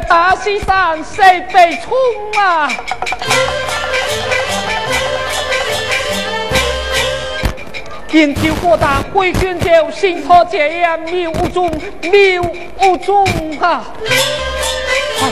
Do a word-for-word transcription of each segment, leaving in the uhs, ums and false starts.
大西山谁被冲啊？今天火大挥拳就心头这样谬无中谬无中啊！啊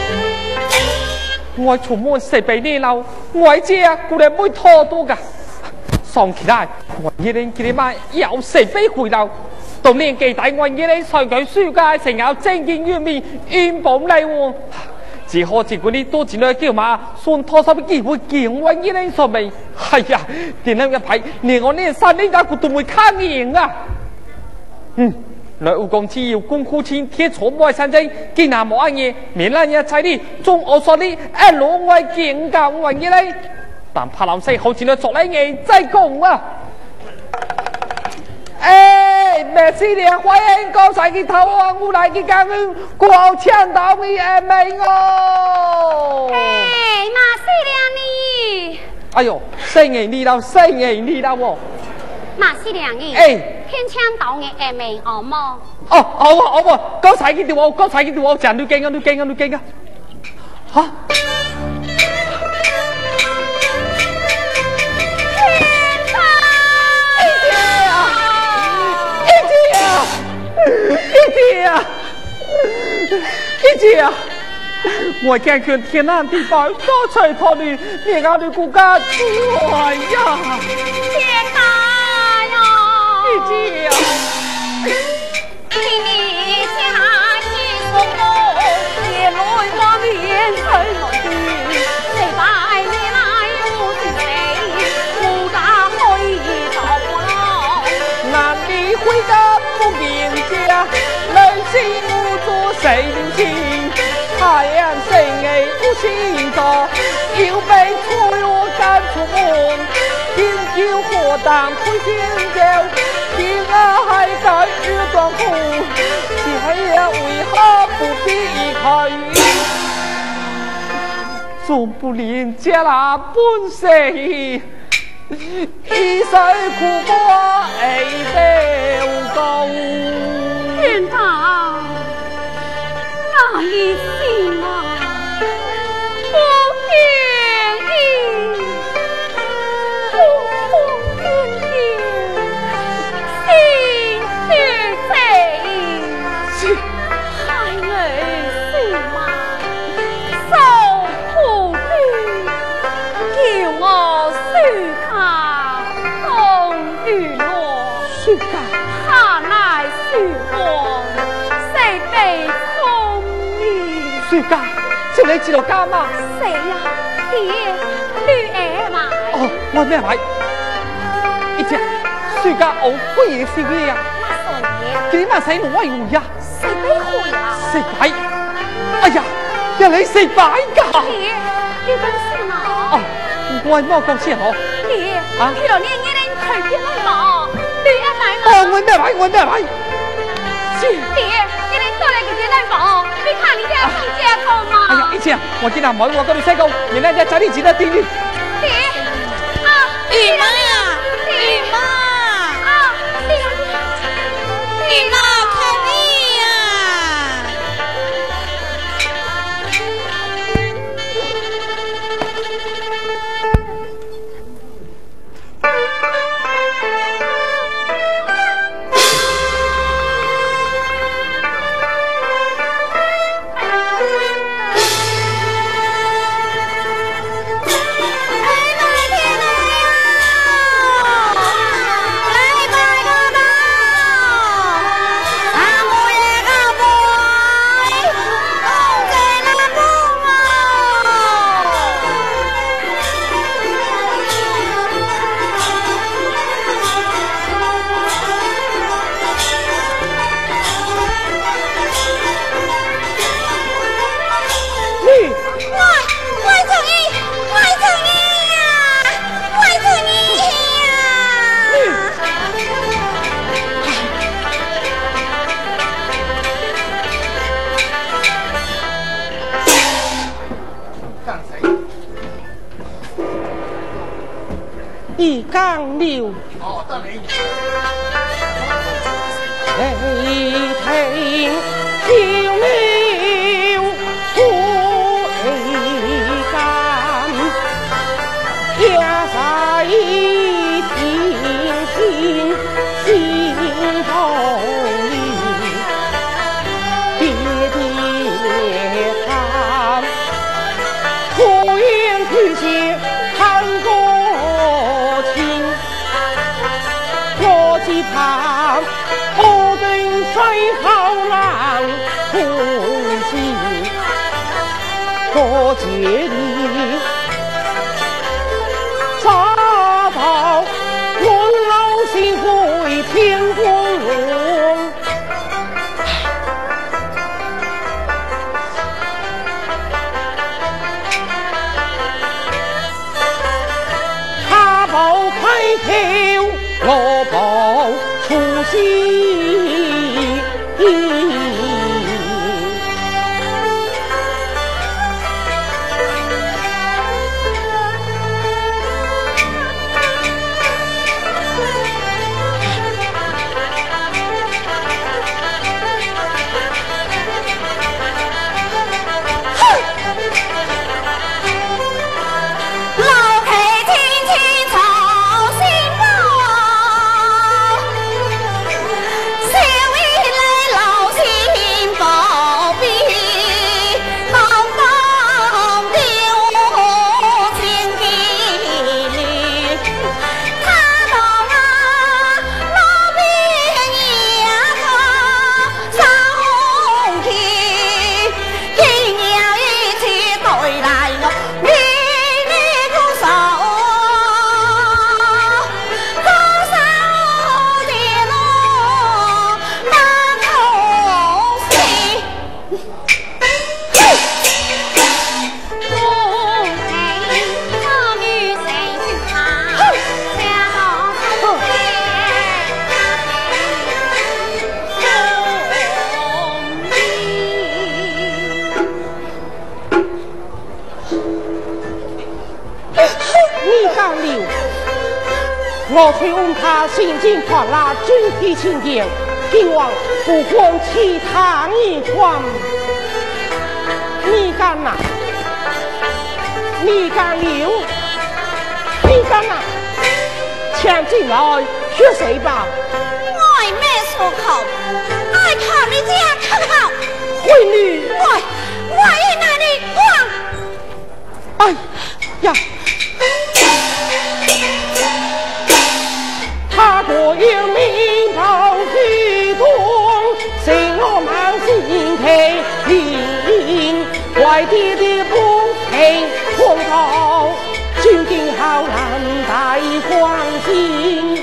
我出門食俾你撈，我知啊，佢哋妹拖到噶。上起來，我一定叫你媽又食俾回流。到年紀大，我一定隨佢暑假成日正經月面遠幫你喎。只可只管你多錢來叫嘛，算拖手機會見我一定所未。係呀，點樣一排，連我呢三年家佢都會卡贏啊！嗯。來武功只要功夫前鐵錯外山精，見下冇乜嘢，面爛一切啲，中我說啲一攞外見教運嘅咧，但怕老細好似你做呢嘢真功啊！誒，咩事咧？歡迎高晒嘅頭啊！我嚟嘅家園，過槍到嘅誒未哦！ 誒，哪事了你？ 哎呦，四年你啦，四年你啦喎！ 哪事了你？ 誒。 偏槍到嘅誒未好麼？ 哦，好啊，好啊，高才嘅條，高才嘅條，成都驚啊，都驚啊，都驚啊！嚇！一姐啊！一姐啊！我見佢天南地北，多才多藝，你家的骨架哎呀！ 天大呀！ 一姐啊！ 你你家的父母也來我面對我的，誰帶你來我的地，無家可以找我咯。 男的回家不明家，女性無助誰領情？太陽升嘅無情多，要被催我趕出門，天叫火當灰天叫。天啊，海在日光苦，天呀，為何不避開？總不憐家那本色，一世苦過愛得高。 天堂，哪一心啊？不願意，不願意。心去醉，孩兒是嘛，受苦的，叫我輸他當娛樂，輸他，他乃輸光，誰被聰明？ 輸家，叫你知道家嗎？ 誰呀？爹，女兒買。 哦，我咩買？一隻。暑假我飛嘅事嘅呀，幾萬使我威回呀？ 四百回啊！ 四百？哎呀，人你四百㗎？ 你你講先嘛？ 哦，我係乜講先好？ 你啊？ 佢羅年一年隨便嚟講，你一買嘛？ 哦，我咩買？我咩買？ 你一年多嚟佢哋嚟講，你看你家中介頭嘛？ 哎呀，一姐，我見阿妹我嗰度細個，原來人家仔啲錢都點啲。 你啊，姨媽呀，姨媽。你哪看你呀？ 一江流， 哦，得你。 雷霆就流， 多接力，找到我老心会天公龙。他报开头，我报出息。我去问他行进传拉军体情形，今晚不管其他一方，你敢哪？你敢留？你敢哪？抢进来学谁吧？ 我没说口，爱靠你这样可好？ 会女， 我我也那里我，哎呀！他果有名报举动，谁我满心听，外地的不平碰到，军警好难带欢心。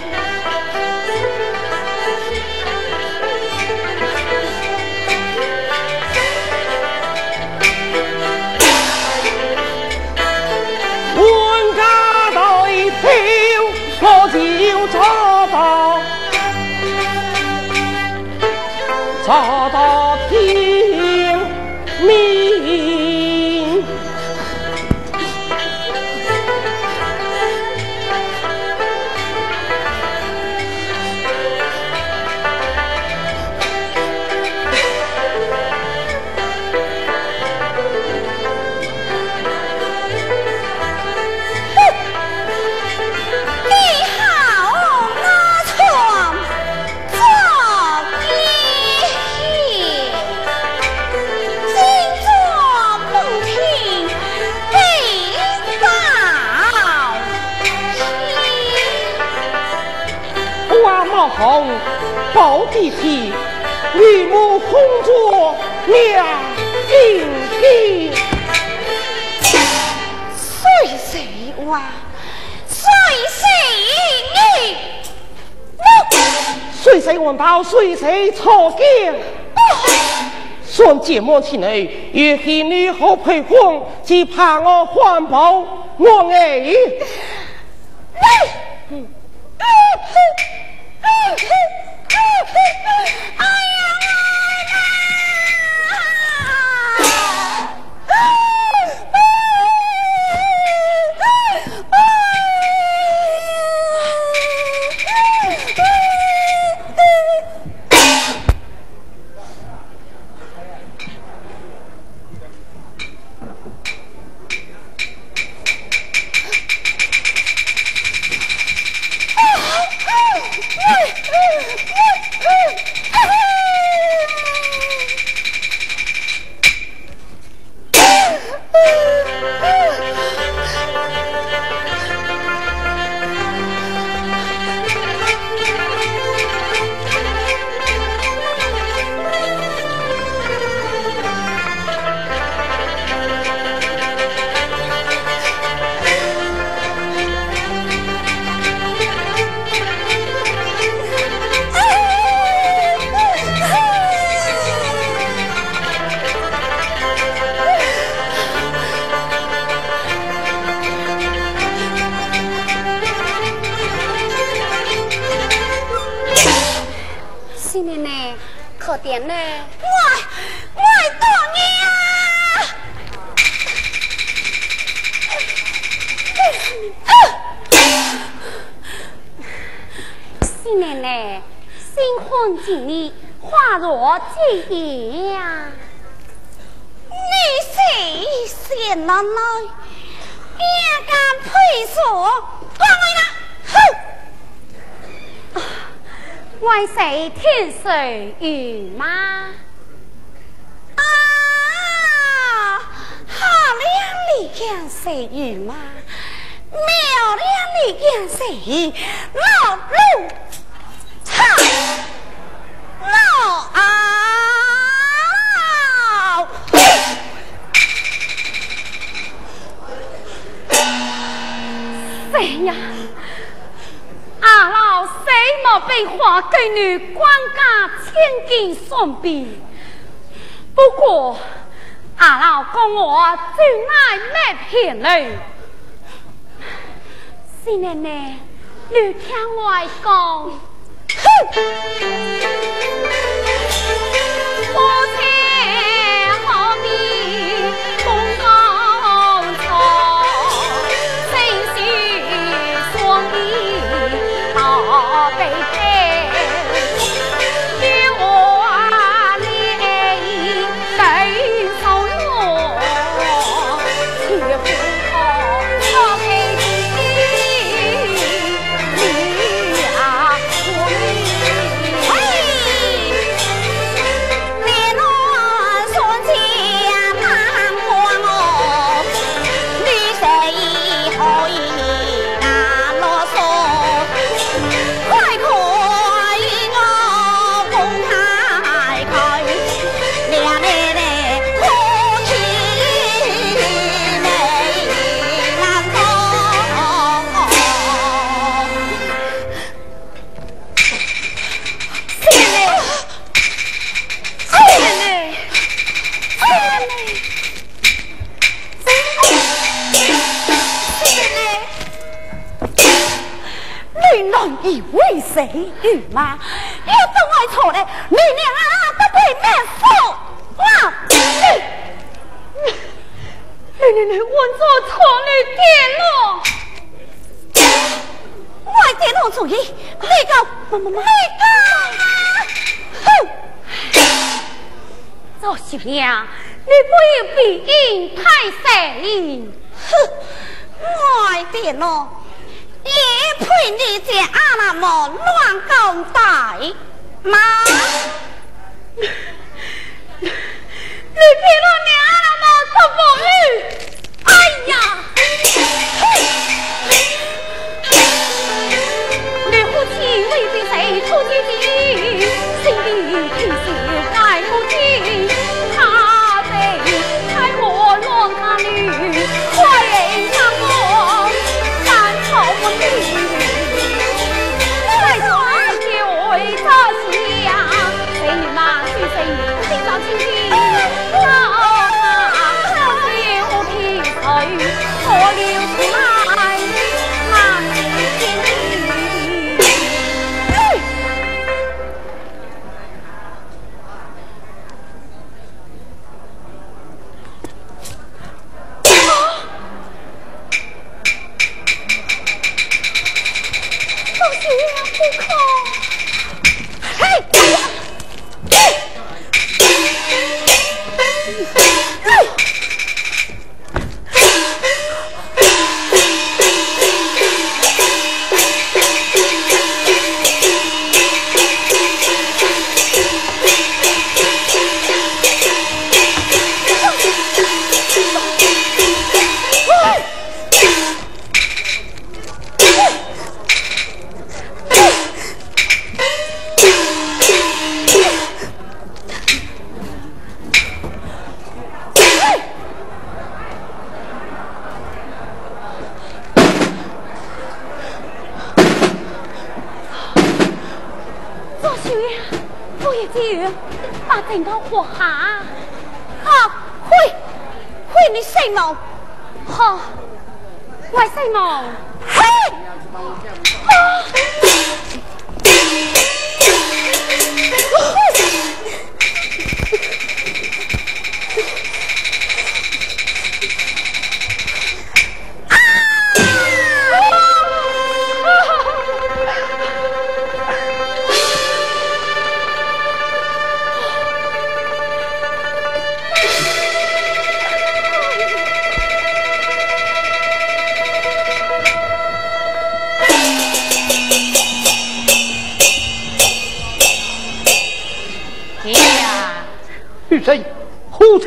问家代票，我就找到，找到天明。红宝地皮，绿木空作两金金。 谁谁话？谁谁你？ 谁谁闻到谁谁错见？算节目前来，越是你好配婚，只怕我环保我哎。嗯哎呀， 请你化若金银呀！你谁先奶奶也敢配说？关来了！哼！为谁天水雨吗？啊！好亮你见谁雨吗？妙亮你见谁雨？老路唱老啊！谁呀？阿老谁莫被花闺女官家千金送别？不过阿老讲我最爱没骗你。是奶奶，你听我讲，哼！夫妻好比风高草，心系双翼好悲悲。与我恋对手落，却不可可配你呀，我你。以为谁与吗？要等我错了，你娘啊都被灭死哇！你你你我做错了跌落，我跌落主意，你个你个，哼！赵小娘，你不要比阴太甚，哼！我跌落。也配你这阿那么乱讲大妈？你骗了你阿那么做妇女？哎呀！你夫妻为比谁出姐姐，心里天是该不尽，他被开我乱看女，坏人看我。我的，在船就为着夕阳，谁女嘛去谁女，心上清清，老马就劈腿，我流出来，那你见你。不可！嘿！把整个活下，啊，会会你姓毛，好，我姓毛，嘿，啊，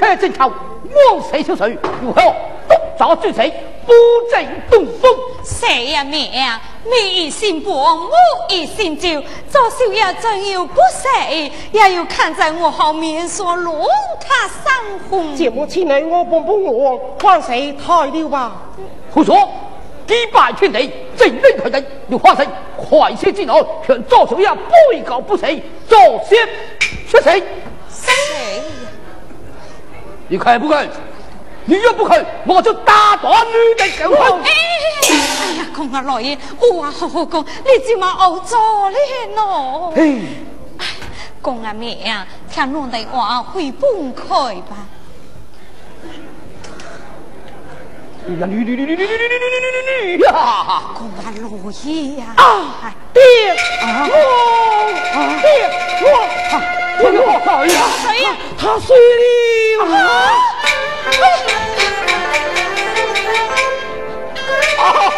开征讨，望谁修水？如何？独早之谁？不正东风。 谁呀妹呀？妹一心薄，我一心旧。做少爷真有不谁，也要看在我后面说龙他上红。 节目前内我帮帮我，换谁太了吧？胡说！击败天地，正令他人，要花生快些之内，向赵少爷报告不死，赵先出谁？ 谁？ 你肯不肯？你若不肯，我就打断你的脚后。 哎呀，公啊老爷，我啊好好讲，你怎么熬做了喏？ 嘿， 公啊妹啊，听侬的话会崩溃吧？ 呀，你你你你你你你你你呀！ 公啊老爷呀！ 啊，爹，我，爹，我，这个好讨厌啊！ 谁呀？ 他睡了啊！啊！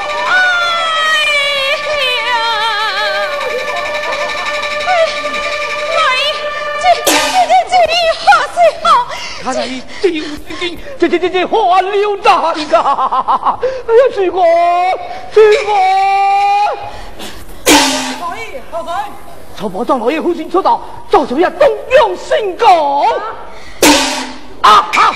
他在这里这这这这花溜达的，哎呀，水哥，水哥， 老爷，好在。 曹保长老爷呼声说道：“赵少爷东阳升高。”啊哈！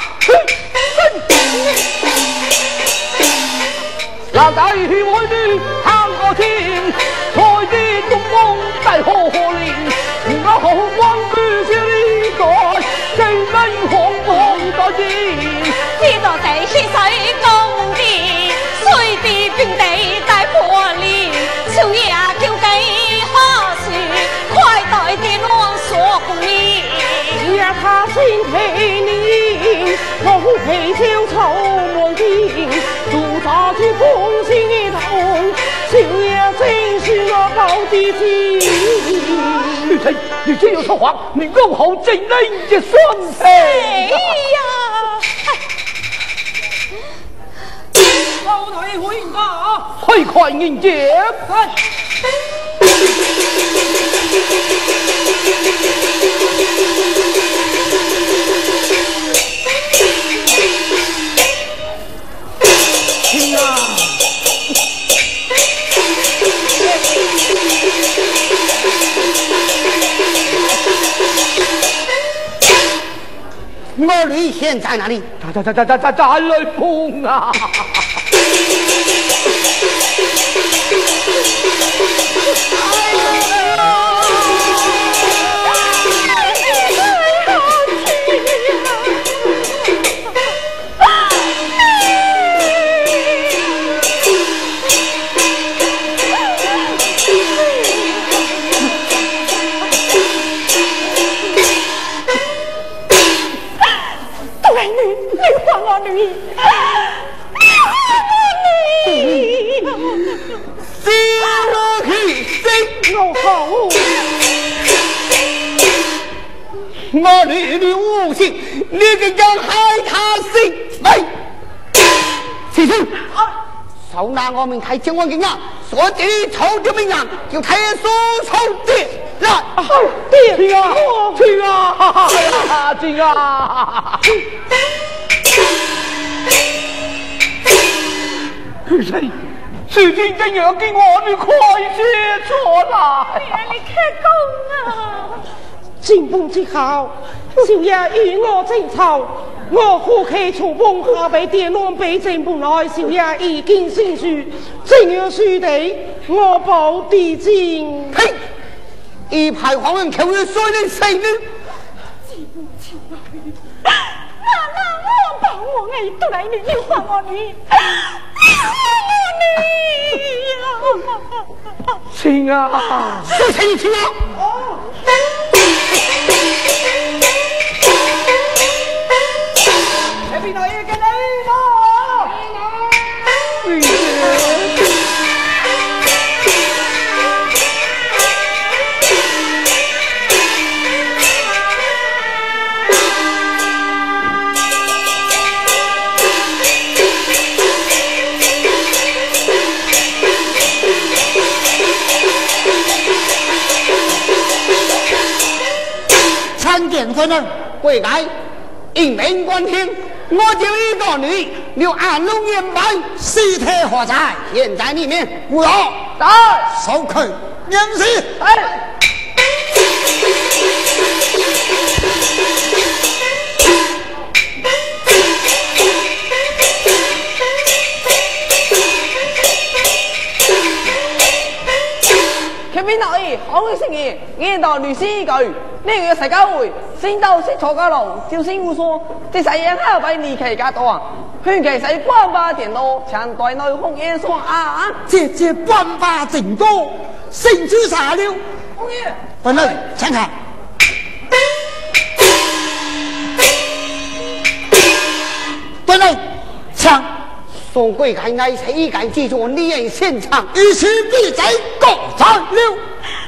老大与我女看高兴，才知东风在何林，我好望居这里在，正门红红在见。 知道地是水公地，水地并地大破裂，少爷叫几何事，快待的乱说红衣。 呀，他先陪你，我陪酒愁满天，独茶去风心一痛，少爷真是我好弟弟。女臣，你这有说话，你够好正人的孙子。 哎呀！ 老太回家， 快快迎接。 快！ 听啊！ 二女现在哪里？ 在在在在在在来碰啊！ 我女女无心，你这样害他性命。此时，手拿我们太将官警啊，所指抽的命案，就太叔抽的来。 爹，亲啊，亲啊，亲啊！谁？事情怎样？给我女快些出来！ 你开工啊！ 进步之后，少爷与我争吵，我虎口出崩，下被电乱被整本来，少爷已经心虚，正要输地，我报地金。 呸！一派黄文口有说人谁呢？ 那那我把我爱都来你，你还我你，你还我你呀！ 亲啊， 是谁你亲啊？ 哦。 这边来一个来了， 女士。 参见官人，跪来。 应命关天，我就一个女，留安龙眼白，西天何在？现在里面，不要在收口，娘子， 哎。邊度咦？好嘅聲音，呢度律師一句，呢個世界會先到識錯家路，就先胡說，這世人還要被離開家多啊！勸其使官巴電腦，搶對內紅顏說啊！ 這這官巴正多，勝出啥了？ 紅顏， 本來請看。本來搶宋貴開乃是一概記住你人現場，一起必在高山了。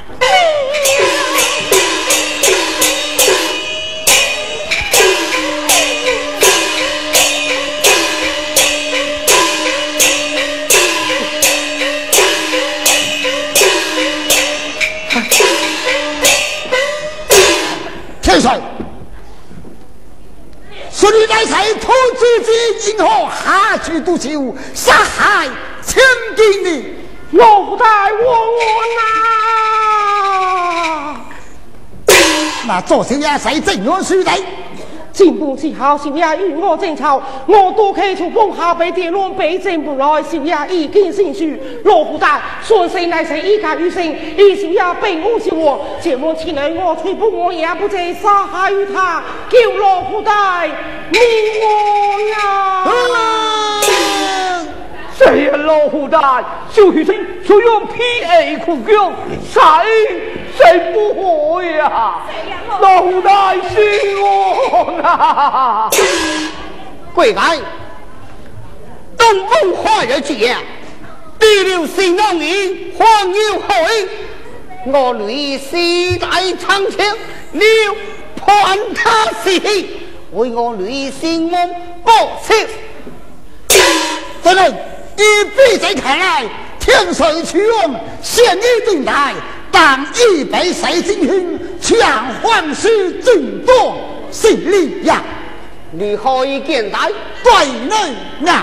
天水，说你乃是土子之因何下去毒酒，杀害千金的老夫大王啊！ 那做小也使正我书的， 进步之后，小也与我争吵，我多开出风下被跌落，被进不来，小也已经心虚。老夫大顺势乃是一家于心，一小也被我笑我，这么起来我吹不我也不再杀害于他，叫老夫大你我呀！谁人老虎大，小学生就用 P A 苦教，谁谁不会呀？老虎大是我啊！ 贵来，东风花月之夜，第六新郎营黄有海，我女时代长青，了判他死，为我女心梦报仇。真人。以比在看来，天水屈勇，现已定台，但一杯水精hin抢皇室进动，心力呀！你可以见待对内呀。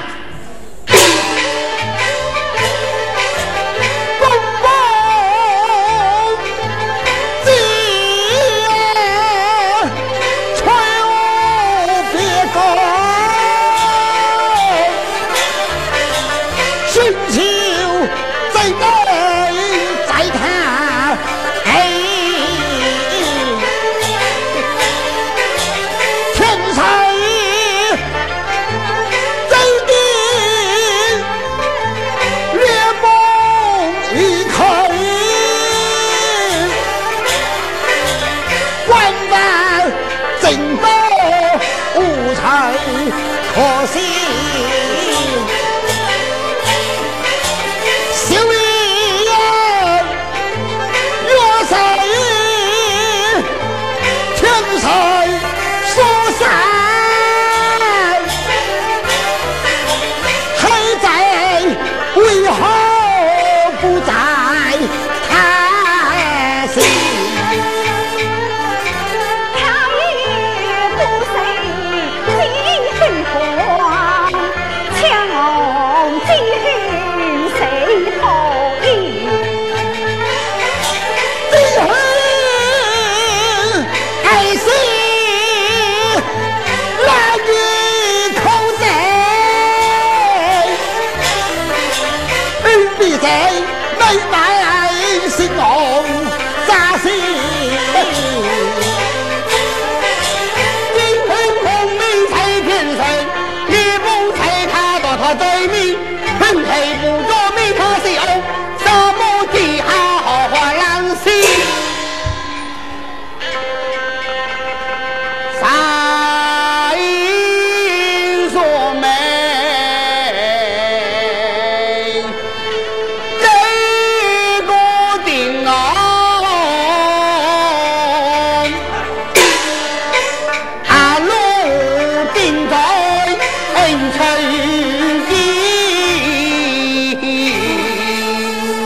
可惜，小李呀，若是天才所在，还在为何不在他心？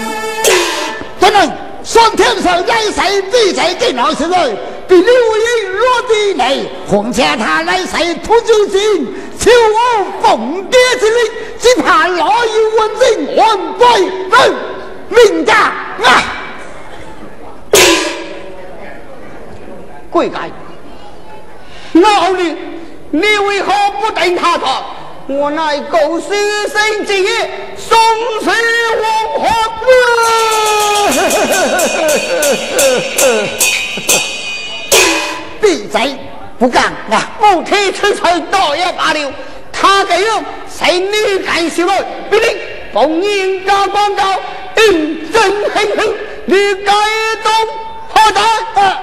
天上一世必在金来时代，比六英落地雷，皇家他来谁突救星，求我奉爹之令，只怕老有文人万对分命家啊！贵改，老李，你为何不等他走？我乃狗师生之业，送死王皇。闭嘴！不干啊！不提出去倒也罢了。他这样谁你敢修来？必定奉应家广告，应征행행，你该懂何在？啊！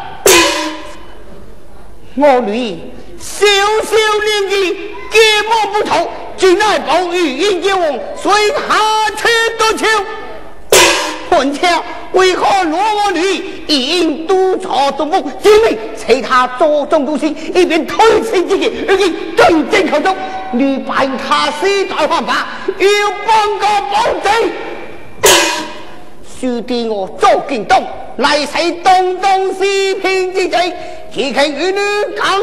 我女小小年纪，结莫不投，竟乃暴雨应接王，随下车夺球。混枪为何落我女一应督察独目，精明随他做中独行，一边推行自己，而今更正口中，你办他时代犯法，要帮个保证。须得我做京东，来使东东西平之际，只看与你讲。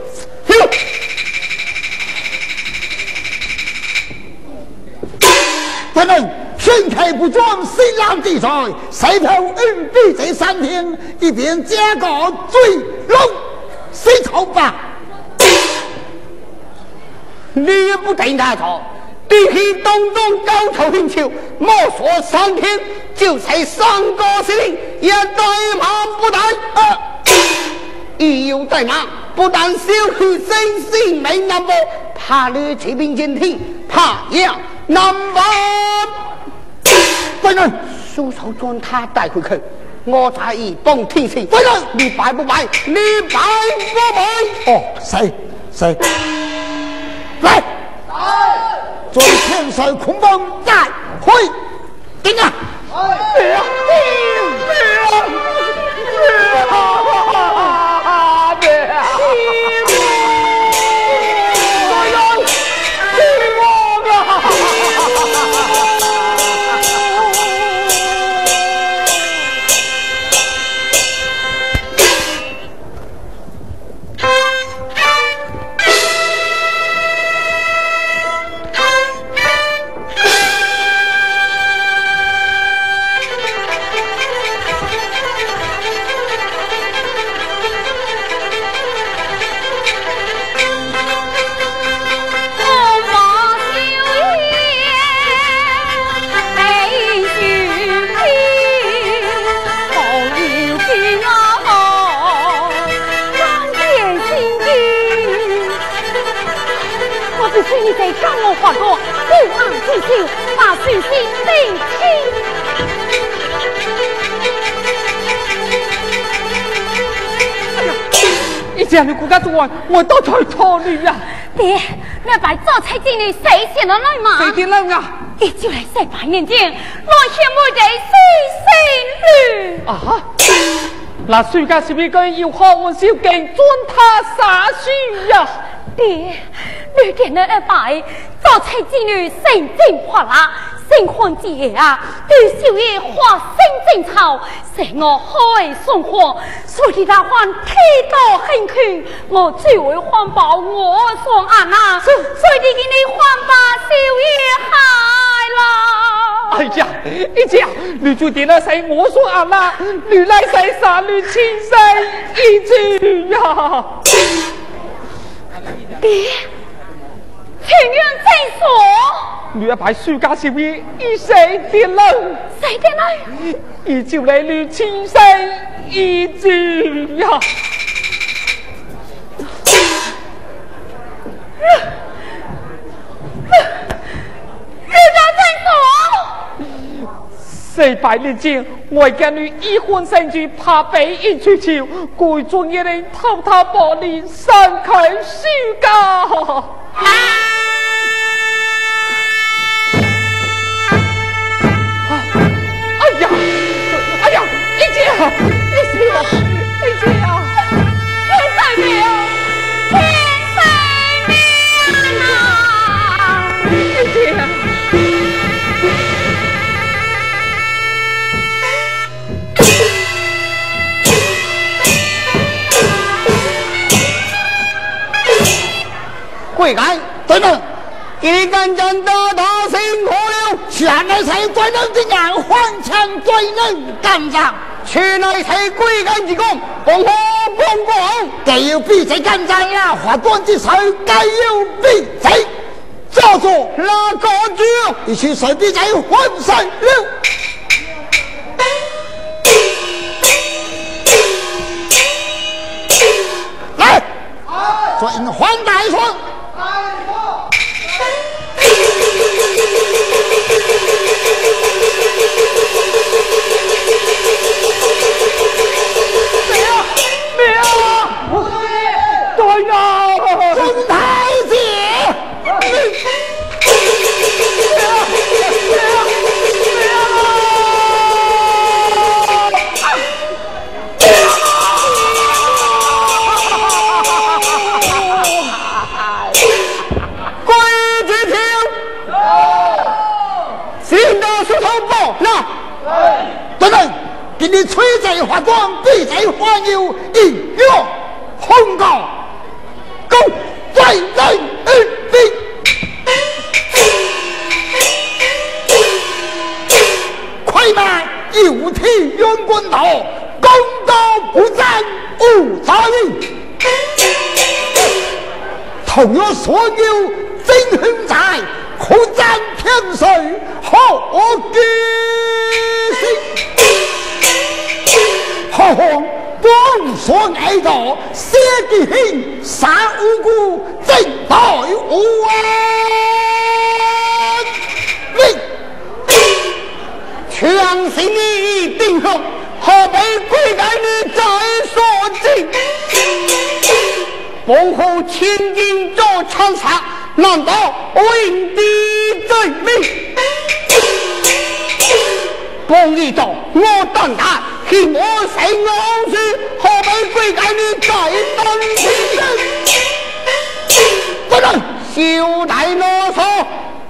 不能身开不装，新郎地在，谁头恩必在三天，一边加个最龙，谁头吧？你也不等他走，对起东东高头拼球，莫说三天，就才三个司令也怠慢不怠啊！一有怠慢，不但消去真性命难保，怕你骑兵监听，怕呀难保。不能书手将他带回去，我才一帮天性。不能，你摆不摆？你摆不摆？哦，谁谁来？来！将天水孔帮带回，顶啊！顶啊！顶啊！这样的国家主管，我都在错你呀！ 爹，那摆做菜经理谁写得来嘛？ 谁的来啊？ 你就来晒百年间，我羡慕这细心女啊！那暑假是不是跟要学我小劲尊他啥书呀？ 爹，你点了一摆做菜经理神经化啦！新婚之夜啊，对少爷花生争吵，使我开送火，所以他还太多兴趣，我只会还把我双眼啊，所以你给你还把少爷害啦。 哎呀，一姐，你就点了使我双眼啦，你来使杀女亲生一句呀！ 爹。情愿真说， 你一排暑假是为一谁跌落？ 谁跌落？ 依照你女亲生一句呀！ 你家真说？ 四百年前，我跟你一婚生子，怕被一出潮，故中一人偷偷玻璃散开暑假。啊！哎呀！哎呀！一姐啊！一姐啊！一姐啊！天上命，天上命啊！一姐啊！ 一干将大大辛苦了，下来才最能这样，换枪最能干仗。去来才归干之功，公和公公，该有比谁干仗呀？华端之手该有比谁。叫做那个主，一起随便在换上了。来，转换大双。 对呀， 钟太姐，规矩听，新的石头报那，等等，给你吹在花光，闭在花牛，音乐红高。公在人而兵，快马有体冤官道，公道不战无杂人。同有所有真凶在，苦战天水好记性。何况光所爱道，写地hình杀无辜，正代无安。你强行你定后，何被归改你再所进？幕后千金做长杀，难道为敌罪名？公义道，我胆大。是我成老师，何必归改你再登天人？不能小大啰嗦。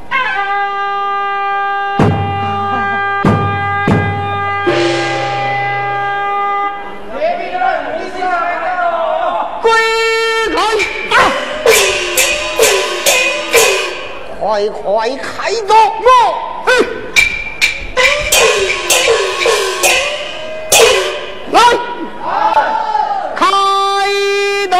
归开啊！快快开刀我！嗯来，开刀！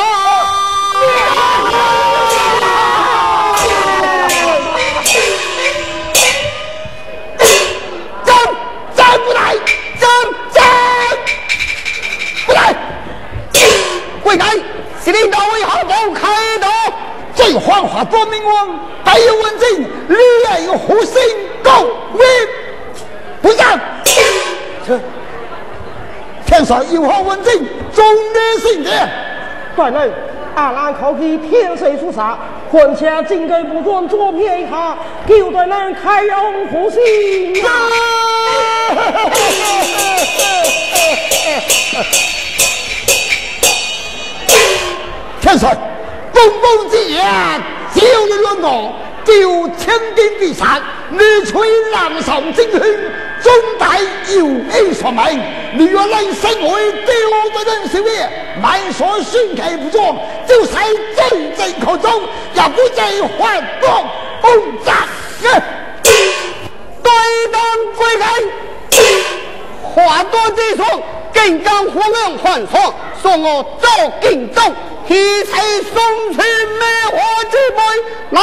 站站不来，站站不来！归改，司令大卫好不开刀？最幻化多明王，白有文静，绿眼虎心够威，不站。天上有何文静，终日性的。 大人，阿兰考起天水出杀，混下进根不准左撇一下，叫大人开用虎心啊！ 天水，风风之言，只有你论我，就天地地山，你吹南上精凶。中大有A所命，你若能身为丢的人小爷，满所宣其不中，就使真正口中，也不在换光轰炸。对当归来，话多之说，更将火亮换爽，送我做敬重，一切送去灭火之辈来。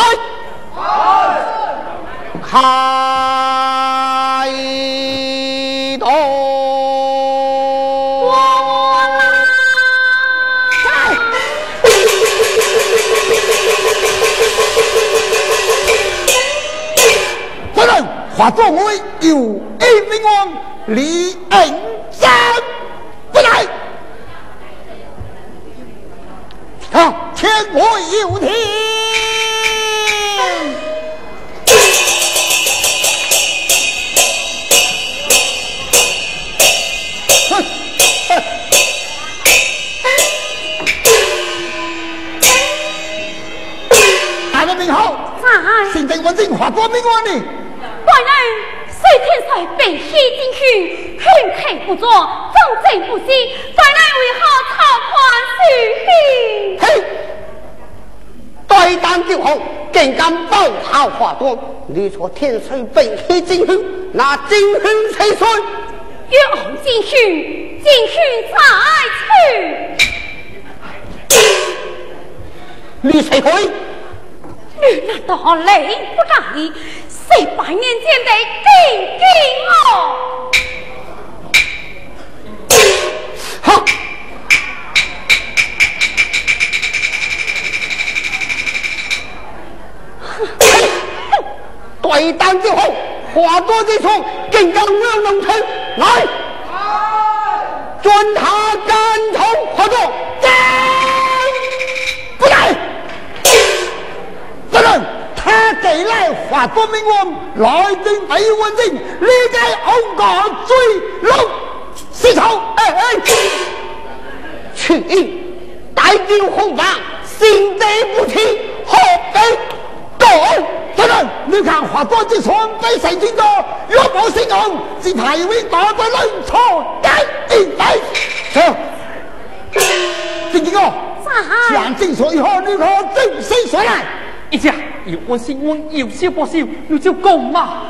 开刀！不能化作我有一名王李恩山不来，啊！天我有天。大人名号，现在我正化多名王呢。 怪人虽天才被欺进去，恨气不作，忠贞不息，怪人为何操宽许嘿， 对胆就好，竟敢包抄华端，你说天水并起精血，那精血谁算？ 要精血，精血再去。 你谁可以？ 你难道你不在意四百年前的经经哦？ 好。对胆就好，话多之处，竟敢两弄出来，准他赶头合作，不来，不能，他给来话多命案，来定第一问证，呢个欧国最老四丑，哎哎，去大雕红发，心地不齐，何必搞？不能，你看话多之船被谁见到？若无成案，是排位打在乱错一一来。走，正经哥，讲正所以后，你可正身所来。 一家有我新闻，有笑不笑，你就讲嘛。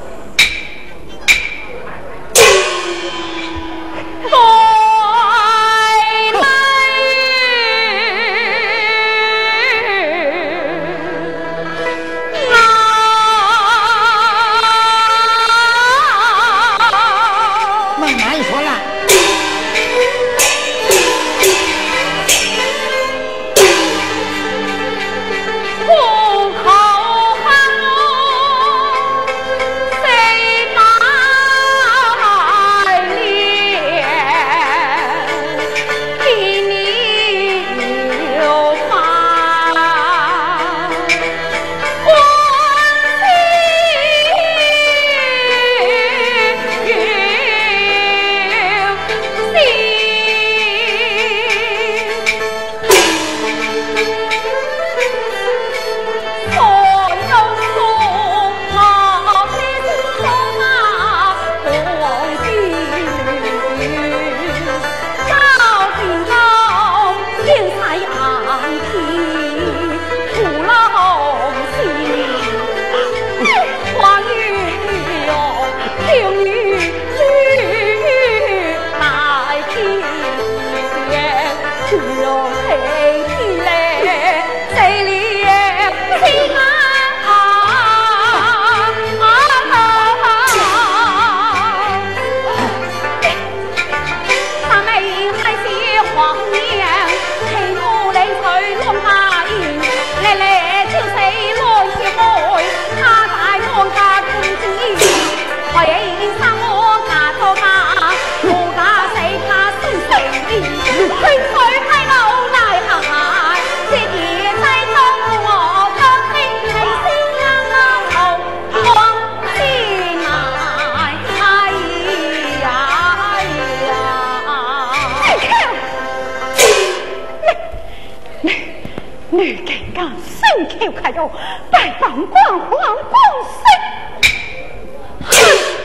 大胆光皇公司，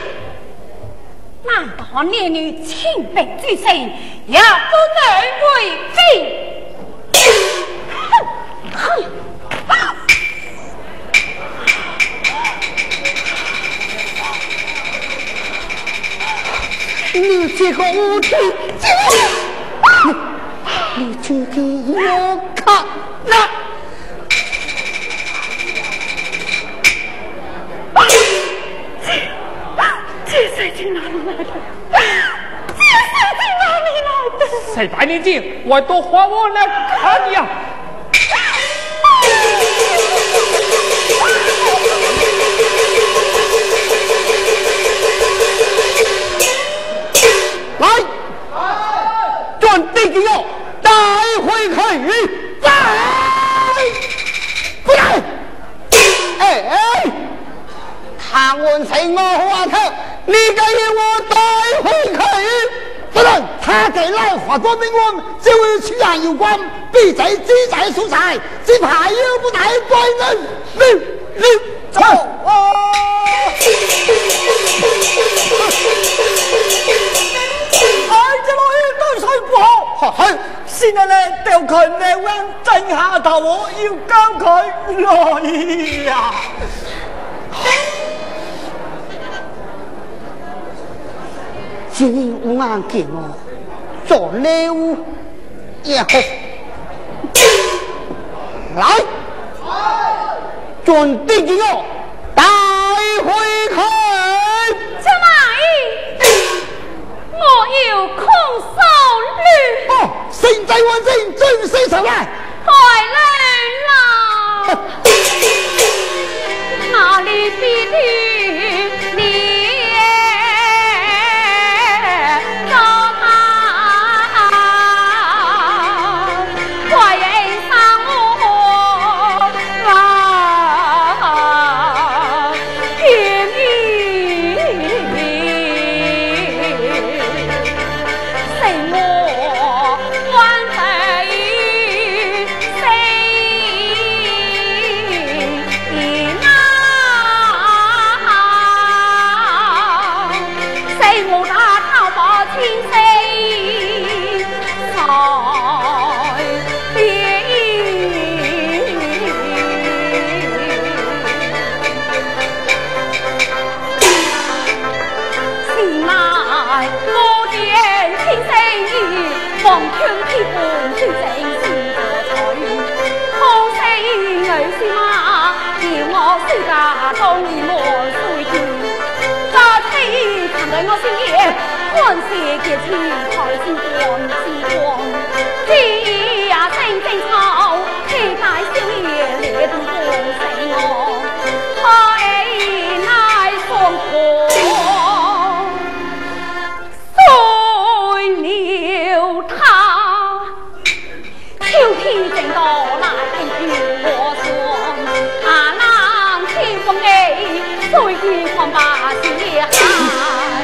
难道你女清白之身也不能为非？哼！ 你这个无耻！你你这个我看那。 这水从哪里来的？这水从哪里来的？ 谁白年纪，我都还我来看呀！ 来，准备给我带回去，来，不来！哎哎，唐文成我话头。你该要我带回去，不能他给来华多命案，就会取人有关，必在机在所在，这牌又不带怪人，你你走啊！ 哎，这老爷对谁不好？ 好， 现在呢，就群你真下头我要交佢來呀！ 今日我眼見我做禮物也好，來，準備給我帶回去。 小馬，我要空手女。 哦，現在我正準備上來。 快來啦！哪裏比你你找他，快迎上我啊！天意谁我关在望穿天半穿正是個取，可惜女是馬，叫我輸家中門水斷。揸車尋對我先爺，看是劫錢財先光之光，知呀正正臭，期待少爺烈動光死我，開乃放火。秋天正到來，天我霜，阿郎天風地，水天狂把是海。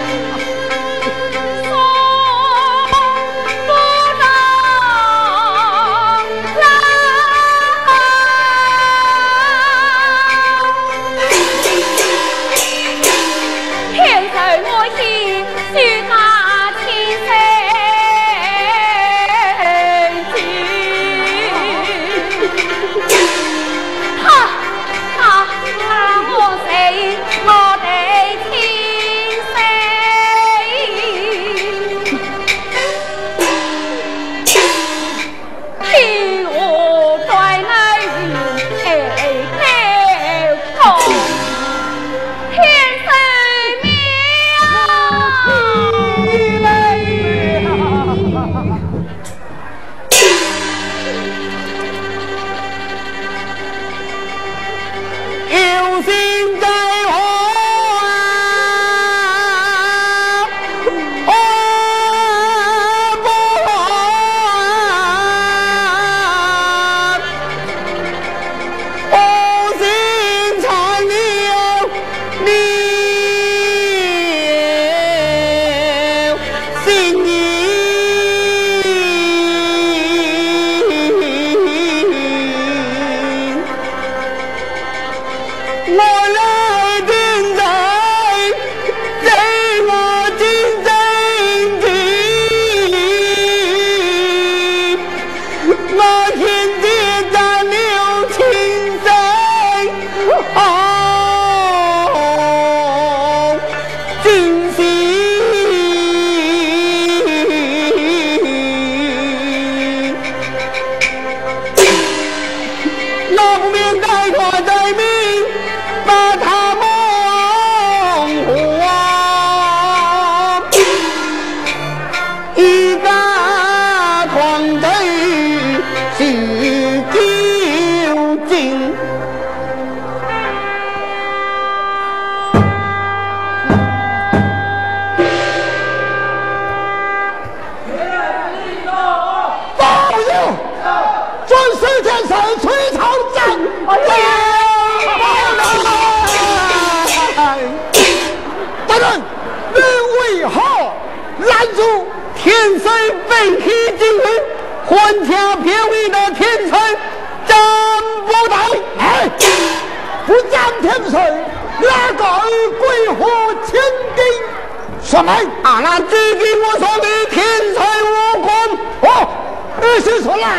什么？啊，那只给我说的天才武功，哦，二是说来，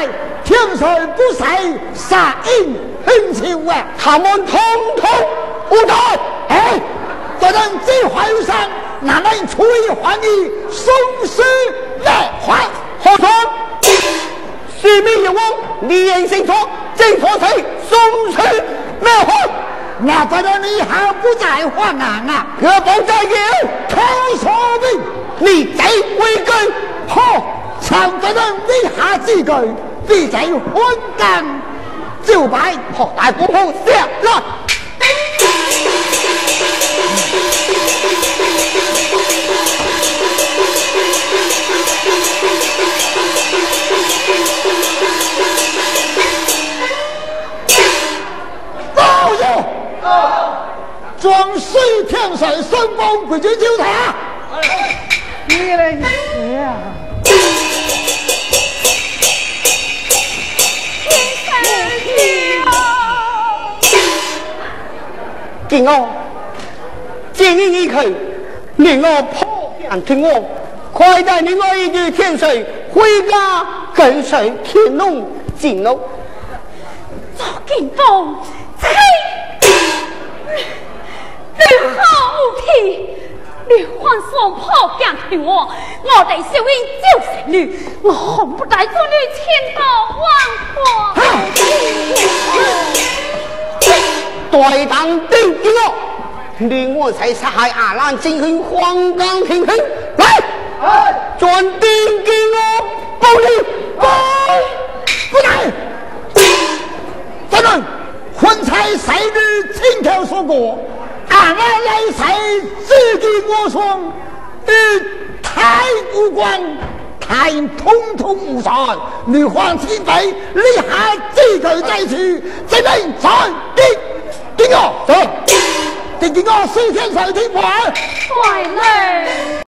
天水不使杀应很球啊！ 他们统统无罪。 哎，这人这话有上，哪能出于还你送死来还？ 何错？是命有我，你言行错，正错谁送死来还？ 那这人你还不在还难啊？ 可不在有， 口说明， 你贼为根。 好，常这人你下几句，必在昏干就白， 好大不好下来。 报哟！装水天水双方规矩就他。 你来谁呀？ 见我，见你一去，令我破响听我，快带你我一句天水回家，跟随天龙进楼。 左金凤，妻，你好皮，你换双破响听我，我哋小英就是你，我恨不得做你千刀万剐。 对当定见我，令我才杀害阿兰进行黄冈平衡，来，转定见我，报你报不来。这人婚才谁日亲口说过，俺来来谁自己我说，与太无关，太通通无算。女皇亲妃，立下这个在去，这人在定定我走，定定我四天上天玩， 快嘞！